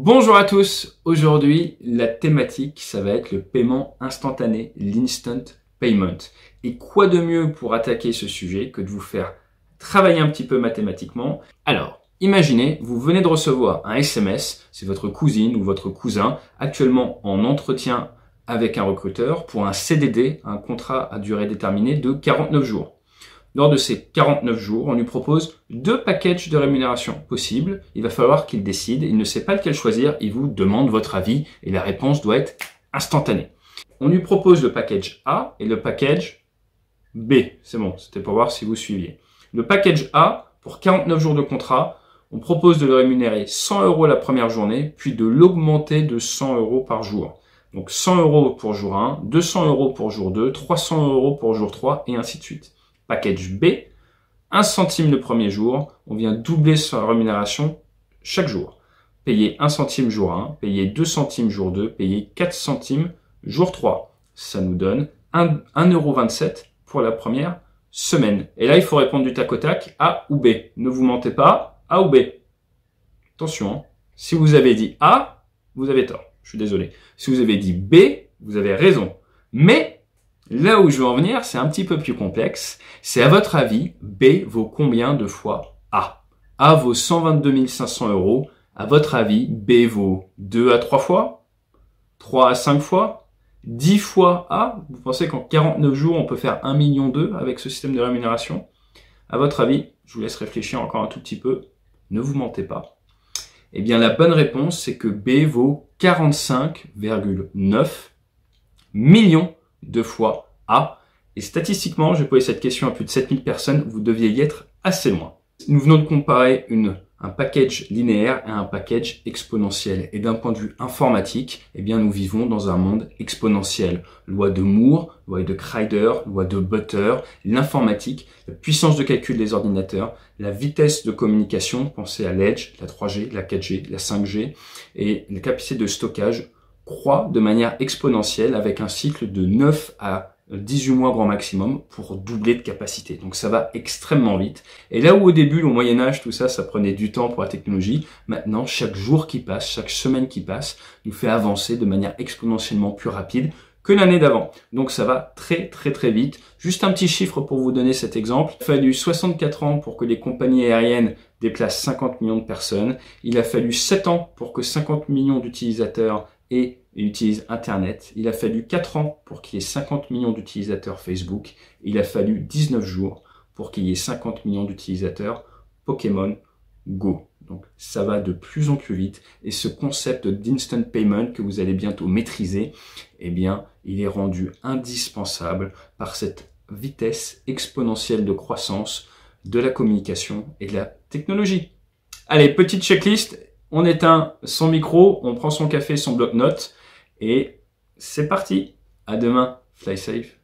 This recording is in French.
Bonjour à tous, aujourd'hui la thématique ça va être le paiement instantané, l'instant payment. Et quoi de mieux pour attaquer ce sujet que de vous faire travailler un petit peu mathématiquement. Alors, imaginez, vous venez de recevoir un SMS, c'est votre cousine ou votre cousin actuellement en entretien avec un recruteur pour un CDD, un contrat à durée déterminée de 49 jours. Lors de ces 49 jours, on lui propose 2 packages de rémunération possibles. Il va falloir qu'il décide. Il ne sait pas lequel choisir. Il vous demande votre avis et la réponse doit être instantanée. On lui propose le package A et le package B. C'est bon, c'était pour voir si vous suiviez. Le package A, pour 49 jours de contrat, on propose de le rémunérer 100 € la première journée, puis de l'augmenter de 100 € par jour. Donc 100 € pour jour 1, 200 € pour jour 2, 300 € pour jour 3 et ainsi de suite. Package B, 1 centime le premier jour, on vient doubler sa rémunération chaque jour. Payer 1 centime jour 1, payer 2 centimes jour 2, payer 4 centimes jour 3. Ça nous donne 1,27 € pour la première semaine. Et là, il faut répondre du tac au tac, A ou B. Ne vous mentez pas, A ou B. Attention, hein. Si vous avez dit A, vous avez tort. Je suis désolé. Si vous avez dit B, vous avez raison. Mais là où je veux en venir, c'est un petit peu plus complexe. C'est à votre avis, B vaut combien de fois A? A vaut 122 500 €. À votre avis, B vaut 2 à 3 fois? 3 à 5 fois? 10 fois A? Vous pensez qu'en 49 jours, on peut faire 1,2 million avec ce système de rémunération? À votre avis, je vous laisse réfléchir encore un tout petit peu. Ne vous mentez pas. Eh bien, la bonne réponse, c'est que B vaut 45,9 millions de fois A. Et statistiquement, j'ai posé cette question à plus de 7000 personnes, vous deviez y être assez loin. Nous venons de comparer un package linéaire à un package exponentiel. Et d'un point de vue informatique, eh bien, nous vivons dans un monde exponentiel. Loi de Moore, loi de Kryder, loi de Butter, l'informatique, la puissance de calcul des ordinateurs, la vitesse de communication, pensez à l'Edge, la 3G, la 4G, la 5G, et la capacité de stockage croît de manière exponentielle avec un cycle de 9 à 18 mois grand maximum pour doubler de capacité. Donc ça va extrêmement vite. Et là où au début, au Moyen-Âge, tout ça, ça prenait du temps pour la technologie, maintenant, chaque jour qui passe, chaque semaine qui passe, nous fait avancer de manière exponentiellement plus rapide que l'année d'avant. Donc ça va très vite. Juste un petit chiffre pour vous donner cet exemple. Il a fallu 64 ans pour que les compagnies aériennes déplacent 50 millions de personnes. Il a fallu 7 ans pour que 50 millions d'utilisateurs et utilisent Internet. Il a fallu 4 ans pour qu'il y ait 50 millions d'utilisateurs Facebook. Il a fallu 19 jours pour qu'il y ait 50 millions d'utilisateurs Pokémon Go. Donc ça va de plus en plus vite. Et ce concept d'instant payment que vous allez bientôt maîtriser, eh bien, il est rendu indispensable par cette vitesse exponentielle de croissance de la communication et de la technologie. Allez, petite checklist. On éteint son micro, on prend son café, son bloc-notes et c'est parti. À demain. Fly safe.